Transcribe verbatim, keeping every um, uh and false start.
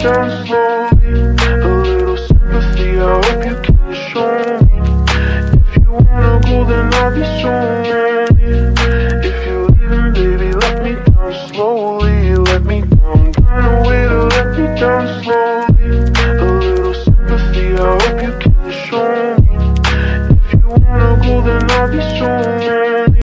down slowly. A little sympathy, I hope you can show me. If you wanna go, then I'll be so ready. If you're leaving, baby, let me down slowly. Let me down, find a way to let me down slowly.